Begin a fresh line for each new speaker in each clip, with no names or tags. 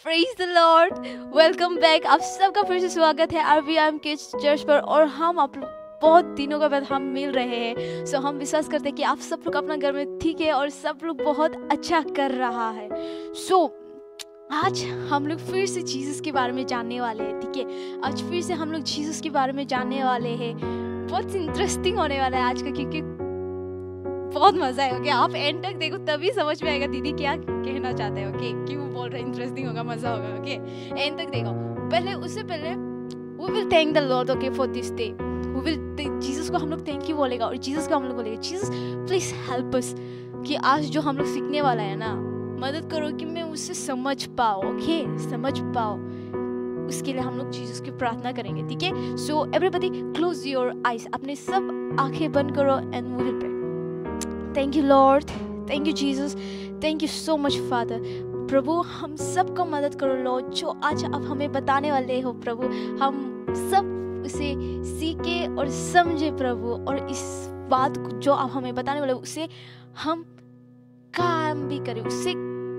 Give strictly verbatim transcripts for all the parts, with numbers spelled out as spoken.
Praise the Lord. Welcome back. आप सबका फिर से स्वागत है आरवीएम किड्स चर्च पर। और हम आप लोग बहुत दिनों के बाद हम मिल रहे हैं। सो हम विश्वास करते हैं कि आप सब लोग अपना घर में ठीक है और सब लोग बहुत अच्छा कर रहा है। सो आज हम लोग फिर से जीसस के बारे में जानने वाले हैं। ठीक है, आज फिर से हम लोग जीसस के बारे में जानने वाले हैं। बहुत इंटरेस्टिंग होने वाला है आज का, क्योंकि बहुत मजा है। ओके, आप एंड तक देखो तभी समझ में आएगा दीदी क्या कहना चाहते हैं। ओके, क्यों बोल रहे हैं इंटरेस्टिंग होगा, मजा होगा। ओके, एंड तक देखो। पहले उससे पहले we will thank the Lord okay for this day. We will Jesus को हम लोग थैंक यू बोलेगा और जीसस को हम लोग बोलेगा जीसस प्लीज हेल्प अस, कि आज जो हम लोग सीखने वाला है ना, मदद करो कि मैं उससे समझ पाऊँ। ओके, समझ पाऊँ। उसके लिए हम लोग जीसस की प्रार्थना करेंगे। ठीक है, so everybody close your eyes. अपने सब आंखें बंद करो and we will pray. Thank you Lord, thank you Jesus, thank you so much Father. प्रभु हम सबको मदद करो लॉर्ड, जो आज आप हमें बताने वाले हो प्रभु, हम सब उसे सीखे और समझे प्रभु, और इस बात को जो आप हमें बताने वाले हो उसे हम काम भी करें, उससे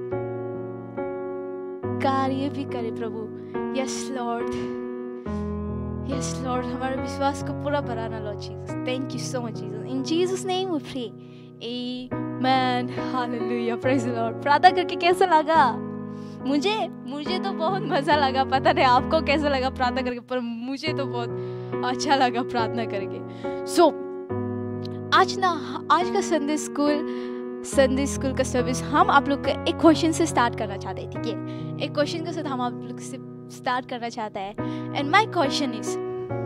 कार्य भी करें प्रभु। यस लॉर्ड, यस लॉर्ड, हमारे विश्वास को पूरा बढ़ाना Lord Jesus. Thank you so much Jesus. In Jesus name we pray, amen, hallelujah, praise the Lord. प्रार्थना करके कैसा लगा? मुझे मुझे तो बहुत मजा लगा। पता नहीं आपको कैसा लगा प्रार्थना करके, पर मुझे तो बहुत अच्छा लगा प्रार्थना करके। सो so, आज ना आज का संडे स्कूल संडे स्कूल का सर्विस हम आप लोग का एक क्वेश्चन से स्टार्ट करना चाहते हैं। ठीक है, एक क्वेश्चन के साथ हम आप लोग से स्टार्ट करना चाहते हैं। And my question is,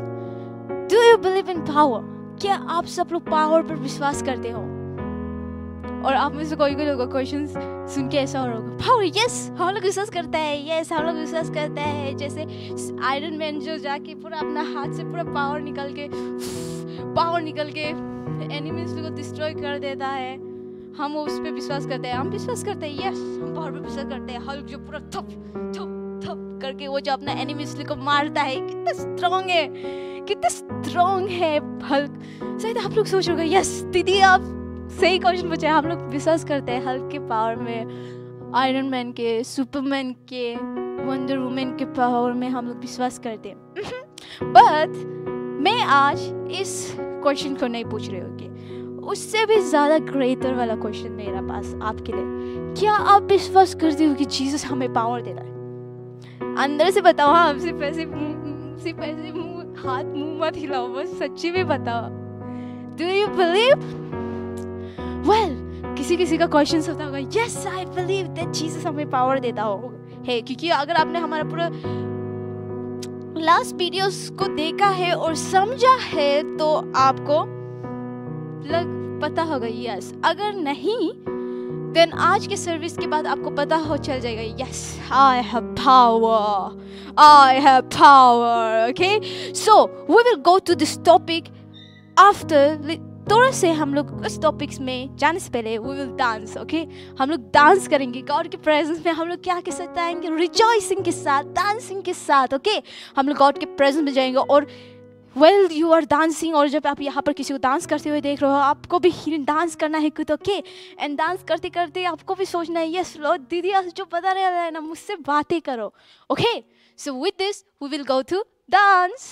do you believe in power? क्या आप सब लोग पावर पर विश्वास करते हो? और आप में से कोई कोई लोग क्वेश्चन सुन के ऐसा हो रहा होगा, पावर, यस हम लोग विश्वास करते हैं, यस हम लोग विश्वास करते हैं। जैसे आयरन मैन जो जाके पूरा अपना हाथ से पूरा पावर निकल के पावर निकल के एनिमीज को डिस्ट्रॉय कर देता है, हम उस पर विश्वास करते हैं। हम विश्वास करते हैं, यस हम पावर पर विश्वास करते हैं। हल्क जो पूरा थप थप थप करके वो जो अपना एनिमीज को मारता है, कितना स्ट्रॉन्ग है, कितना स्ट्रॉन्ग है हल्क। शायद आप लोग सोच रहे हो, यस दीदी आप सही क्वेश्चन पूछे। हम लोग विश्वास करते हैं हल्क के पावर में, आयरन मैन के, सुपरमैन के, वंडर वुमन के पावर में हम लोग विश्वास करते हैं। बट मैं आज इस क्वेश्चन को नहीं पूछ रही होगी, उससे भी ज़्यादा ग्रेटर वाला क्वेश्चन मेरा पास आपके लिए। क्या आप विश्वास करते हो कि जीसस हमें पावर देता है? अंदर से बताओ। हाँ, सिर्फ ऐसे सिर्फ ऐसे मुंह हाथ मुंह मत हिलाओ, बस सच्ची में बताओ। Do you believe? वेल, किसी किसी का क्वेश्चन होता होगा, yes I believe that Jesus हमें पावर देता हो है, क्योंकि अगर आपने हमारा पूरा लास्ट वीडियोस को देखा है और समझा है तो आपको लग पता होगा यस। अगर नहीं देन आज के सर्विस के बाद आपको पता हो चल जाएगा, yes I have power, I have power. Okay, so we will go to this topic after. थोड़ा से हम लोग उस टॉपिक्स में जाने से पहले वी विल डांस। ओके, हम लोग डांस करेंगे गॉड के प्रेजेंस में। हम लोग क्या कह सकते हैं, रिजॉइसिंग के साथ, डांसिंग के साथ। ओके, हम लोग गॉड के प्रेजेंस में जाएंगे। और वेल यू आर डांसिंग, और जब आप यहाँ पर किसी को डांस करते हुए देख रहे हो, आपको भी डांस करना है कुछ। ओके, एंड डांस करते करते आपको भी सोचना है, यस लॉर्ड दीदी जो पता नहीं रहा है ना, मुझसे बातें करो। Okay, so with this we will go to dance.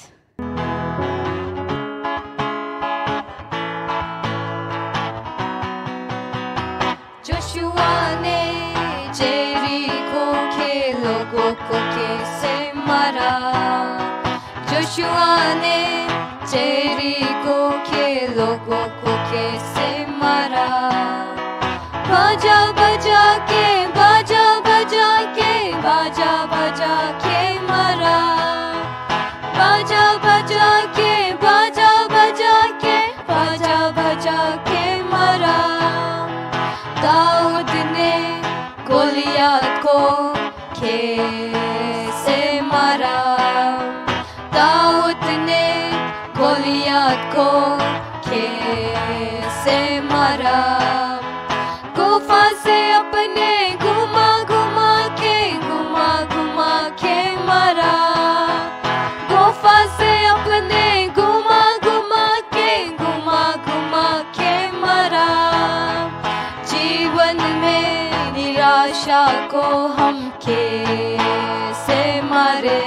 Joshua ने जेरिको के लोगों को कैसे मारा? जोशुआ ने जेरिको के लोगों को कैसे मारा? बाजा बजा के बाजा बजा के बाजा बजा के मारा। बाजा बजा के बाजा बजा के बाजा बजा के मारा। दाऊद ने गोलियत को कैसे मारा? दाऊद ने गोलियत को कैसे मारा? गुफा से अपने घुमा घुमा के घुमा घुमा के मारा। गुफा से अपने घुमा घुमा के घुमा घुमा के मारा। जीवन में निराशा को हम के मारे,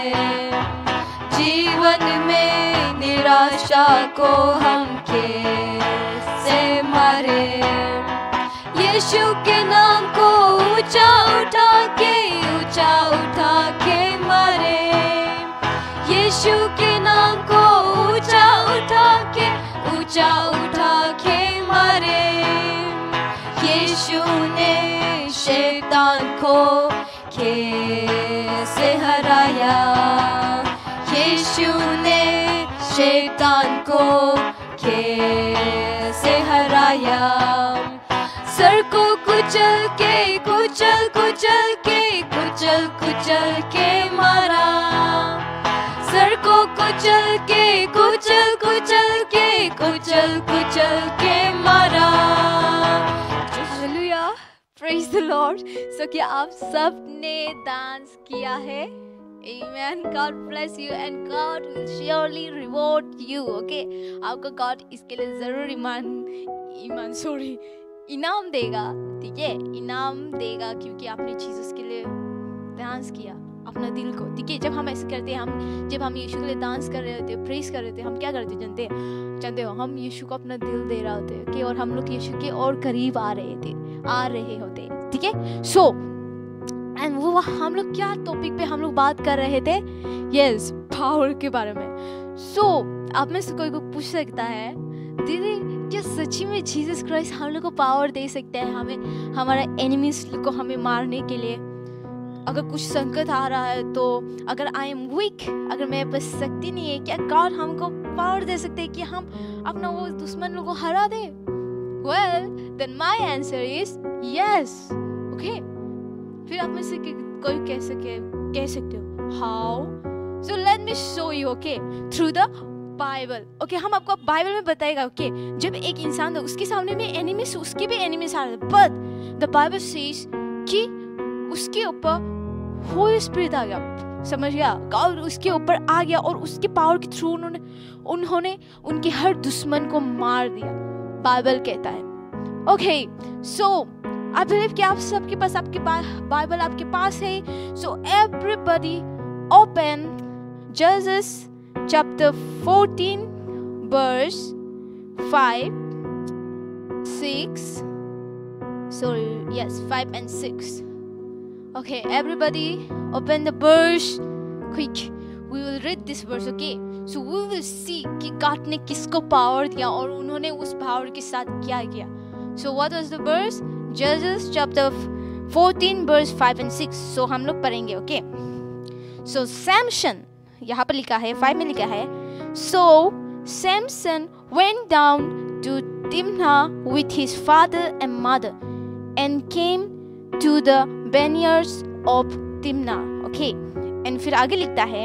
जीवन में निराशा को हम कैसे मारे। यीशु के नाम को ऊंचा उठा के, ऊंचा उठा के मारे। यीशु के नाम को ऊंचा उठा के, ऊंचा उठा के मारे। यीशु ने शैतान को कैसे हराया, यीशु ने शैतान को कैसे हराया। सर को कुचल के, कुचल कुचल के, कुचल कुचल के मारा। सर को कुचल के, कुचल कुचल के, कुचल कुचल के मारा।
Hallelujah, praise the Lord. So क्या आप सब ने डांस किया है? Amen. God bless you and God will surely reward you. Okay, आपको God इसके लिए जरूर ईमान ईमान सॉरी इनाम देगा, ठीक है, इनाम देगा क्योंकि आपने जीसस के लिए डांस किया अपना दिल को, ठीक है। जब हम ऐसे करते हैं, हम जब हम यीशु के लिए डांस कर रहे होते हैं, प्रेज कर रहे होते हैं, हम क्या करते हैं जानते हैं जानते हो हम यीशु को अपना दिल दे रहे होते हैं कि और हम लोग यीशु के और करीब आ रहे थे आ रहे होते, ठीक है। सो एंड वो हम लोग क्या टॉपिक पे हम लोग बात कर रहे थे? यस, पावर के बारे में। सो so, आप में से कोई को पूछ सकता है, दीदी क्या सच्ची में जीसस क्राइस्ट हम लोग को पावर दे सकते हैं, हमें हमारे एनिमीज को हमें मारने के लिए? अगर कुछ संकट आ रहा है तो, अगर आई एम वीक, अगर मेरे पास शक्ति नहीं है, क्या गॉड हमको पावर दे सकते हैं कि हम अपना वो दुश्मन लोग को हरा दे? Well then my answer is yes. Okay, फिर आप में से कोई कह सके कह सकते हो how? So let me show you, okay, through the Bible. Okay, हम आपको बाइबल में बताएगा, ओके okay? जब एक इंसान था उसके सामने में एनिमीज, उसके भी एनिमीज आ रहे थे, बट द बाइबल सेज कि उसके ऊपर होली स्पिरिट आ गया, समझ गया, गॉड उसके ऊपर आ गया और उसके पावर के थ्रू उन्होंने उन्होंने उनके हर दुश्मन को मार दिया, बाइबल कहता है। ओके, सो आई बिलीव कि आप सबके पास आपके बाइबल आपके पास है। सो एवरीबॉडी ओपन जजेस chapter fourteen verse five, six, sorry, yes, five and six. Okay, everybody open the verse quick. We will read this verse, okay? So we will see कि God ने किसको power दिया और उन्होंने उस power के साथ क्या किया। So what was the verse? Judges chapter fourteen verse five and six. So हम लोग पढ़ेंगे, okay? So Samson, यहाँ पर लिखा है, फाइव में लिखा है, so Samson went down to Timnah with his father and mother and came to the vineyards of Timnah. Okay, and फिर आगे लिखता है,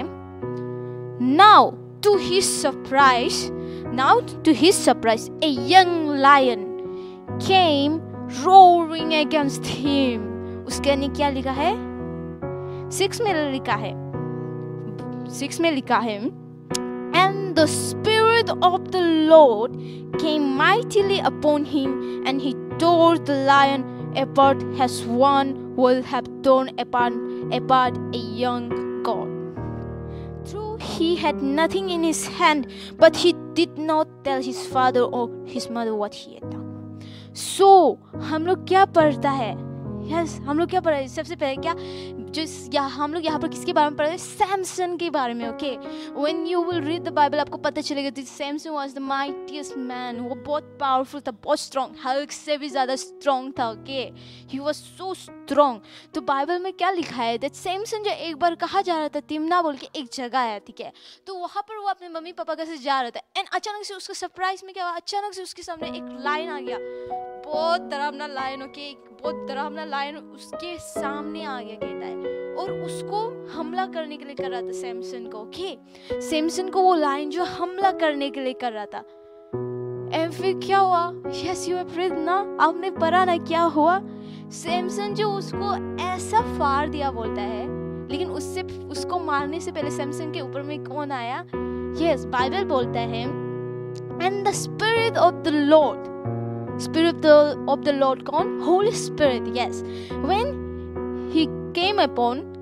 now to his surprise, now to his surprise, a young lion came roaring against him. उसके नीचे क्या लिखा है? Six में लिखा है, सिक्स में लिखा है, and the spirit of the Lord came mightily upon him and he tore the lion apart as one would have torn apart, apart a young goat. True, he had nothing in his hand, but he did not tell his father or his mother what he had done. So हम लोग क्या पढ़ता है? Yes yes, हम लोग क्या पढ़ रहे हैं? सबसे पहले क्या जिस या हम लोग यहाँ पर किसके बारे में पढ़ रहे हैं? सैमसन के बारे में। Okay, when you will read the Bible आपको पता चलेगा कि Samson was the mightiest man. वो बहुत पावरफुल था, बहुत स्ट्रॉन्ग, हल्क से भी ज़्यादा स्ट्रॉन्ग था। Okay, he was so strong. तो बाइबल में क्या लिखा है दैट सैमसन जो एक बार कहा जा रहा था, तिम्ना बोल के एक जगह है, ठीक है, तो वहाँ पर वो अपने मम्मी पापा के साथ जा रहा था एंड अचानक से उसका सरप्राइज में क्या हुआ, अचानक से उसके सामने एक लायन आ गया, बहुत डरावना लायन। ओके, बहुत डरावना लायन उसके सामने आ गया कहता है और उसको हमला करने के लिए कर रहा था सैमसन को। ओके, सैमसन को वो लायन जो हमला करने के लिए कर रहा था। एंड फिर क्या हुआ? यस यू हैव रीड ना, आपने पढ़ा ना क्या हुआ? सैमसन जो उसको ऐसा फाड़ दिया बोलता है, लेकिन उससे उसको मारने से पहले सैमसन के ऊपर में कौन आया? यस, बाइबल बोलता है and the Spirit of the Lord, Spirit of the Lord, कौन? Holy Spirit, yes. When he came upon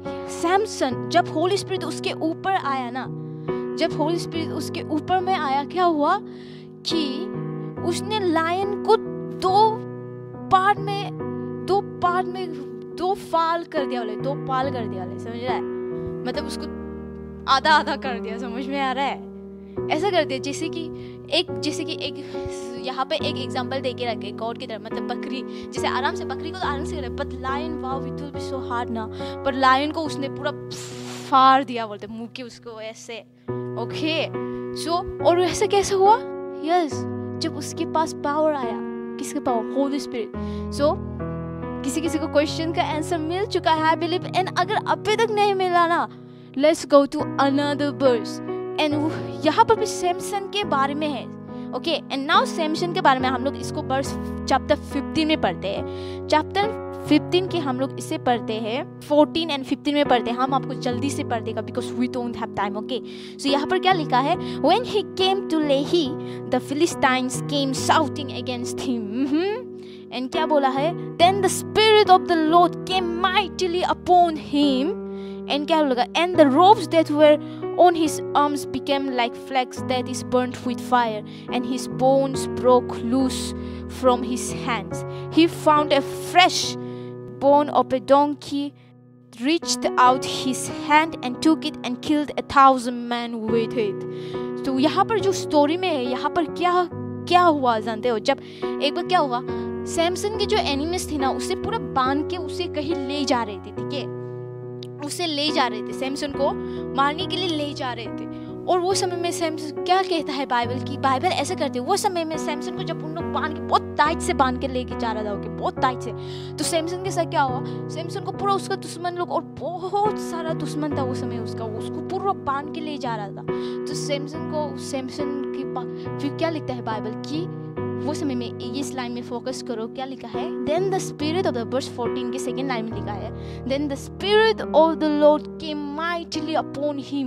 Samson जब होली स्पिरिट उसके ऊपर आया ना, जब होली स्पिरिट उसके ऊपर में आया, क्या हुआ कि उसने लायन को दो पार्ट में दो पार्ट में दो फाल कर दिया वाले दो पाल कर दिया वाले समझ रहा है? मतलब उसको आधा आधा कर दिया, समझ में आ रहा है? ऐसा कर दिया जैसे कि एक जैसे कि एक यहाँ पे एक एग्जांपल दे के रखे गॉड की तरह, मतलब बकरी जैसे आराम से, बकरी को तो आराम से करे, but lion wow it will be so hard ना, पर लायन को उसने पूरा फाड़ दिया बोलते मुंह के उसको ऐसे। ओके सो और ऐसा कैसे हुआ? यस yes, जब उसके पास पावर आया, किसके पावर? होली स्पिरिट। सो किसी किसी को क्वेश्चन का आंसर मिल चुका है आई बिलीव, एंड अगर अभी तक नहीं मिला ना, let's go to another verse, and यहाँ पर भी सैमसन के बारे में है। ओके एंड नाउ सैमसन के बारे में हम लोग इसको वर्स चैप्टर फिफ्टीन में पढ़ते हैं। चैप्टर फिफ्टीन के हम लोग इसे पढ़ते हैं, फोर्टीन एंड फिफ्टीन में पढ़ते हैं। हम आपको जल्दी से पढ़ देगा because we don't have time. Okay so यहाँ पर क्या लिखा है? When he came to Lehi the Philistines came shouting against him, and क्या बोला है? Then the Spirit of the Lord came mightily upon him, and क्या बोलेगा? And the ropes that were on his arms became like flax that is burnt with fire, and his bones broke loose from his hands. He found a fresh bone of a donkey, reached out his hand and took it and killed a thousand men with it. तो यहाँ पर जो story में है, यहाँ पर क्या क्या हुआ जानते हो? जब एक बार क्या हुआ, सैमसन के जो एनिमीज थे ना, उसे पूरा बांध के उसे कहीं ले जा रहे थे, ठीक है? उसे ले जा रहे थे, सैमसन को मारने के लिए ले जा रहे थे। और वो समय में सैमसन क्या कहता है बाइबल की, बाइबल ऐसा करते हैं, वो समय में सैमसन को जब उन लोग बांध के बहुत टाइट से बांध के लेके जा रहा था, ओके बहुत टाइट से, तो सैमसन के साथ क्या हुआ? सैमसन को पूरा उसका दुश्मन लोग, और बहुत सारा दुश्मन था वो समय उसका, उसको पूरा बांध के ले जा रहा था। तो सैमसन को सैमसन की फिर क्या लिखता है बाइबल की, वो समय में इस लाइन में फोकस करो, क्या लिखा है? Then the Spirit of the verse fourteen के सेकंड लाइन में लिखा है, then the Spirit of the Lord came mightily upon him.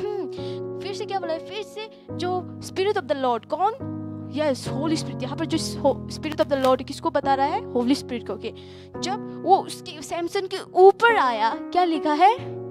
फिर से क्या बोला है? फिर से जो स्पिरिट ऑफ द लॉर्ड, कौन? Yes Holy Spirit. यहाँ पर जो स्पिरिट ऑफ द लॉर्ड किसको बता रहा है? होली स्पिरिट को। ओके जब वो उसके सैमसन के ऊपर आया, क्या लिखा है?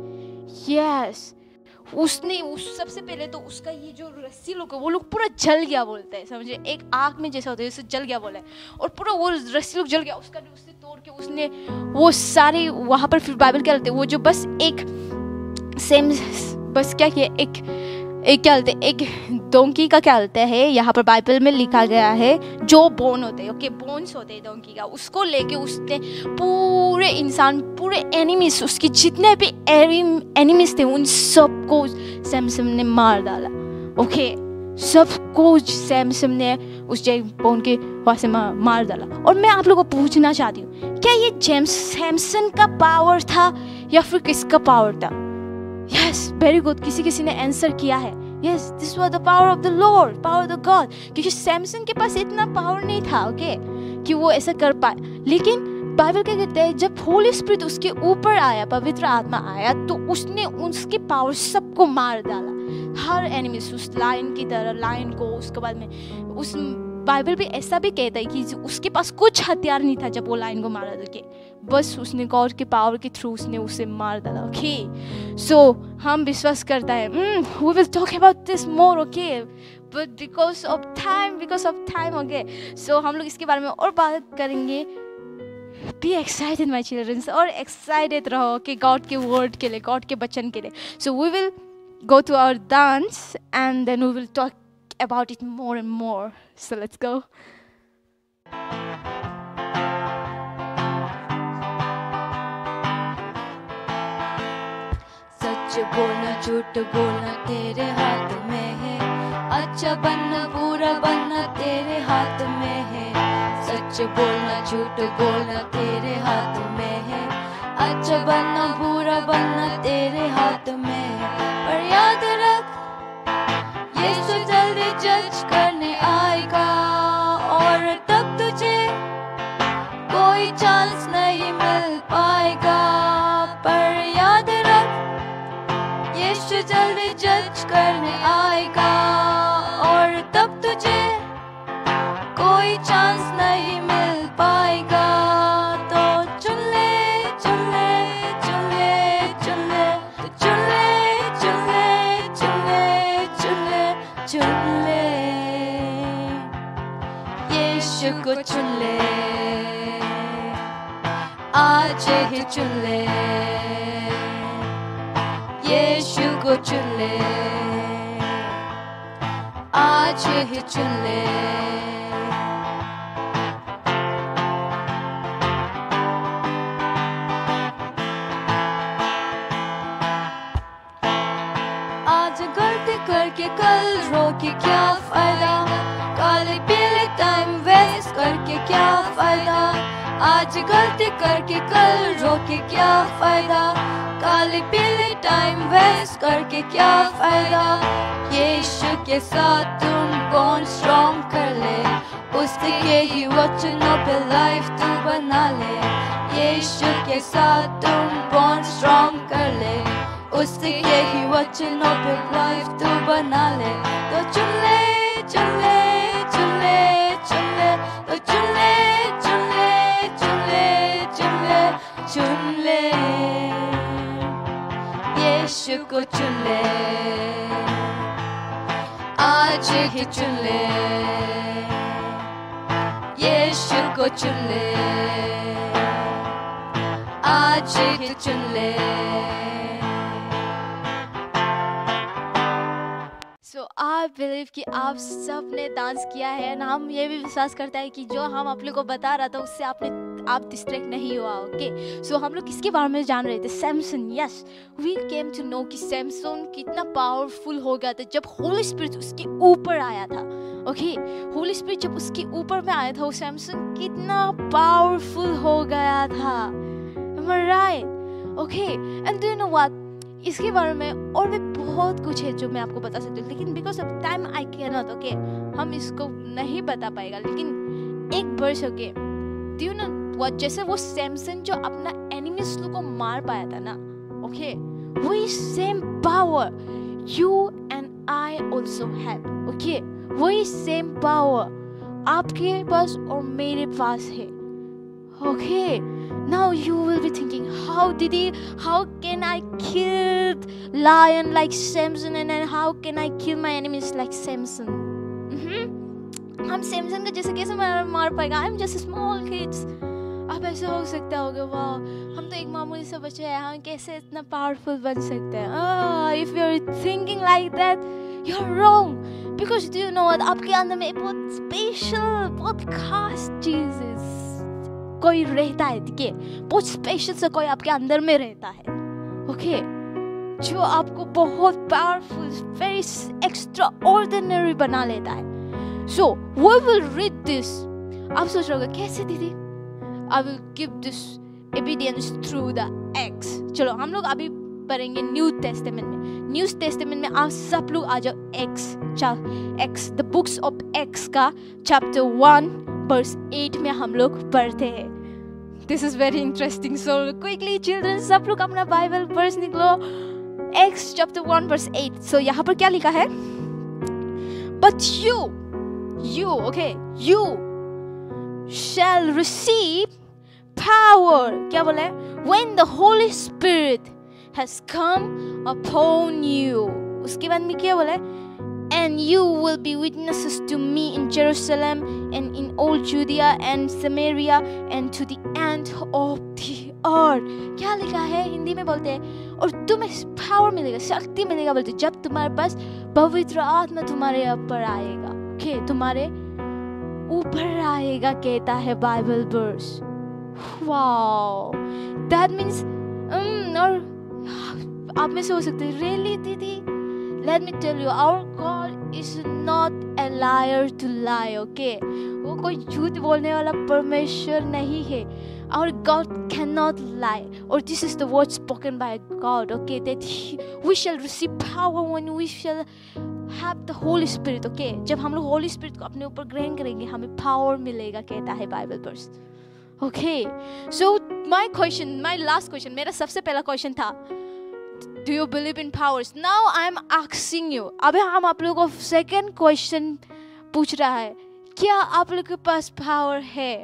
यस उसने उस सबसे पहले तो उसका ये जो रस्सी लोग वो लोग पूरा जल गया बोलते हैं, समझे? एक आग में जैसा होता है जैसे जल गया बोला है, और पूरा वो रस्सी लोग जल गया, उसका उससे तोड़ के उसने वो सारे वहाँ पर फिर बाइबल क्या बोलते हैं, वो जो बस एक सेम बस क्या किया, एक एक क्या बोलते हैं, एक डोंकी का क्या बोलते हैं, यहाँ पर बाइबल में लिखा गया है जो बोन होते हैं, ओके बोन्स होते हैं डोंकी का, उसको लेके उसने पूरे इंसान, पूरे एनिमीज, उसके जितने भी एनिमीज थे उन सबको सैमसन ने मार डाला। ओके सबको सैमसन ने उस बोन के वहाँ से मार, मार डाला। और मैं आप लोगों को पूछना चाहती हूँ, क्या ये जेम्स सैमसन का पावर था या फिर किसका पावर था? यस वेरी गुड, किसी किसी ने आंसर किया है। Yes this was the power of the Lord, power of the God, क्योंकि सैमसन के पास इतना पावर नहीं था, ओके okay? कि वो ऐसा कर पाए। लेकिन बाइबल क्या कहते हैं, जब होली स्पिरिट उसके ऊपर आया, पवित्र आत्मा आया, तो उसने उसके पावर सबको मार डाला, हर एनिमीज, उस लायन की तरह लायन को। उसके बाद में उस बाइबल भी ऐसा भी कहता है कि उसके पास कुछ हथियार नहीं था जब वो लायन को मारा था, कि बस उसने गॉड के पावर के थ्रू उसने उसे मार डाला। ओके सो हम विश्वास करता है, we will talk about this more, okay but because of time because of time okay so हम लोग इसके बारे में और बात करेंगे। बी एक्साइटेड माई चिल्ड्रंस, और एक्साइटेड रहो कि गॉड के वर्ड के लिए, गॉड के वचन के लिए। So we will go to our dance and then we will talk about it more and more. So let's go.
सच बोलना झूठ बोलना तेरे हाथ में है, अच्छा बनना बुरा बनना तेरे हाथ में है। सच बोलना झूठ बोलना तेरे हाथ में है, अच्छा बनना बुरा बनना तेरे हाथ में है। पर याद रख यीशु जल्दी जज करने आएगा, और तब तुझे कोई चांस नहीं मिल पाएगा। पर याद रख यीशु जल्दी जज करने आएगा, और तब तुझे कोई चांस नहीं मिल पाएगा। तो चुन ले चुन ले चुन ले चुन को चुन ले, आज ही चुन ले, यीशु को चुन ले, आज ही चुन ले। आज गलती करके कल रो के क्या फायदा, काले पीले टाइम वेस्ट करके क्या फायदा, आज गलती करके कल रो के क्या फायदा, काले पीले टाइम वेस्ट करके क्या फायदा। यीशु के साथ तुम बॉन्ड स्ट्रॉन्ग कर ले, उसके ही वचनों पे लाइफ तू बना ले। यीशु के साथ तुम बॉन्ड स्ट्रॉन्ग कर ले, उसके ही वचनों पे लाइफ तू बना ले। तो चुन ले, चुन ले, चुन ले, चुन ले, तो चुन ले, चुन ले, चुन ले, चुन ले, चुन ले, यीशु को चुन ले, आज ही चुन ले, यीशु को चुन ले, आज ही चुन ले।
सो आई बिलीव कि आप सब ने डांस किया है ना। हम ये भी विश्वास करते हैं कि जो हम आप लोग को बता रहा था उससे आपने आप डिस्ट्रैक्ट नहीं हुआ। ओके, सो हम लोग किसके बारे में जान रहे थे? Samson. Yes, we came to know कि सैमसन कितना पावरफुल हो गया था जब होली स्पिरिट उसके ऊपर आया था। ओके, होली स्पिरिट जब उसके ऊपर में आया था, वो सैमसन कितना पावरफुल हो गया था। Am I right? Okay, and do you know what? इसके बारे में और भी बहुत कुछ है जो मैं आपको बता सकती हूँ, लेकिन because of time I can not. Okay, हम इसको नहीं बता पाएगा, लेकिन एक verse okay do you know what, जैसे वो सैमसन जो अपना एनिमीज लोग को मार पाया था ना, ओके, वही same power you and I also have. Okay, वही सेम पावर आपके पास और मेरे पास है। Okay, now you will be thinking, how did he, how can I kill lion like Samson, and then how can I kill my enemies like Samson? Mm-hmm. हम सैमसन का जैसे कैसे मार मार पाएगा? I'm just small kids. अब ऐसा हो सकता होगा, वाह हम तो एक मामूली सा बच्चे हैं, हम कैसे इतना पावरफुल बन सकते हैं? ah, if you're thinking like that, you're wrong. Because do you know what, आपके अंदर में बहुत स्पेशल, बहुत खास चीज़ कोई रहता है। ठीक है, बहुत स्पेशल से कोई आपके अंदर में रहता है। ओके, जो आपको बहुत पावरफुल, वेरी एक्स्ट्रा ऑर्डिनरी बना लेता है। So we will read this. आप सोच रहे होगे कैसे दीदी? I will give this evidence through the Acts. चलो हम लोग अभी पढ़ेंगे न्यू टेस्टामेंट में। न्यू टेस्टामेंट में आप सब लोग आ जाओ Acts Acts the books of Acts का चैप्टर वन वर्स एट में हम लोग पढ़ते हैं। This is very interesting, so quickly children सब लोग अपना बाइबल वर्स निकलो। Acts chapter one verse eight. So यहाँ पर क्या लिखा है? But you you okay you shall receive power, क्या बोला है? When the Holy Spirit has come upon you. उसके बाद में क्या बोला है? And you will be witnesses to me in Jerusalem and in all Judea and Samaria and to the end of the earth. क्या लिखा है? हिंदी में बोलते हैं और तुम्हें पावर मिलेगा, शक्ति मिलेगा बोलते, जब तुम्हारे पास पवित्र आत्मा तुम्हारे ऊपर आएगा। ओके, तुम्हारे ऊपर आएगा कहता है Bible verse. Wow, that means और आप में से हो सकते हैं, रियली दीदी? Let me tell you, our God is not a liar to lie, okay? वो कोई झूठ बोलने वाला परमेश्वर नहीं है। Our God cannot lie. Or this is the word spoken by God, okay? That he, we shall receive power when we shall have the Holy Spirit, okay? जब हम लोग Holy Spirit को अपने ऊपर ग्रहण करेंगे, हमें power मिलेगा कहता है Bible verse. Okay, so my question, my last question, मेरा सबसे पहला question था, do you believe in powers? Now I am asking you. अबे हम आप लोगों को second question पूछ रहा है, क्या आप लोगों के पास power है?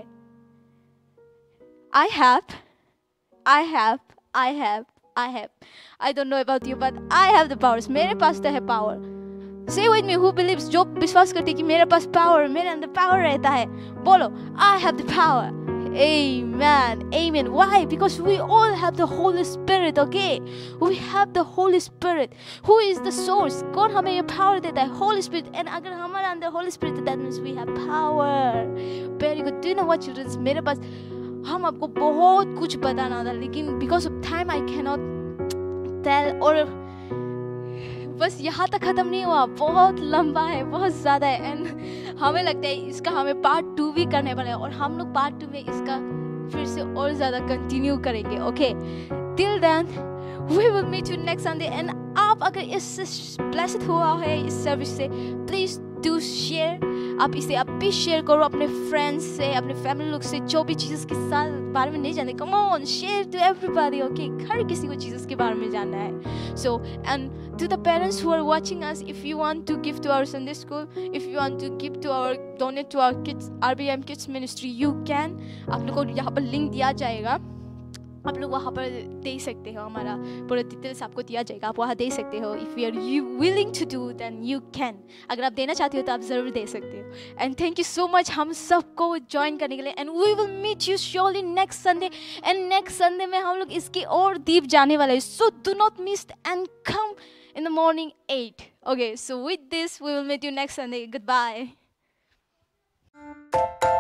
I have, I have, I have, I have. I don't know about you, but I have the powers. मेरे पास तो है power. Say with me, who believes, जो विश्वास करती है कि मेरे पास पावर, मेरे अंदर पावर रहता है, बोलो, I have the power. Amen, amen. Why? Because we all have the Holy Spirit, okay? We have the Holy Spirit. Who is the source? कौन हमें ये power देता है? Holy Spirit. And अगर हमारे अंदर Holy Spirit है, that means we have power. Very good. Do you know what, children? मेरे पास, हम आपको बहुत कुछ बताना था, लेकिन because of time I cannot tell. और बस यहाँ तक ख़त्म नहीं हुआ, बहुत लंबा है, बहुत ज़्यादा है, एंड हमें लगता है इसका हमें पार्ट टू भी करने वाला है, और हम लोग पार्ट टू में इसका फिर से और ज़्यादा कंटिन्यू करेंगे. Okay, till then we will meet you next Sunday. And आप अगर इससे ब्लेस्ड हुआ है इस सर्विस से, प्लीज़ डू शेयर. आप इसे आप भी शेयर करो अपने फ्रेंड्स से, अपने फैमिली लोग से, जो भी चीज़ के साथ बारे में नहीं जानते. Come on, share to everybody. Okay, हर किसी को चीज़ के बारे में जानना है. So and to the parents who are watching us, if you want to give to our Sunday school, if you want to give to our, donate to our kids, R B M Kids Ministry, you can. आप लोगों को यहाँ पर link दिया जाएगा, आप लोग वहाँ पर दे सकते हो. हमारा पूरा डिटेल्स आपको दिया जाएगा, आप वहाँ दे सकते हो. If you are you willing to do, then you can. अगर आप देना चाहते हो तो आप ज़रूर दे सकते हो. And thank you so much हम सबको ज्वाइन करने के लिए. And we will meet you surely next Sunday. And next Sunday में हम लोग इसकी और डीप जाने वाले हैं. So do not miss and come in the morning eight. Okay, so with this we will meet you next Sunday. Goodbye.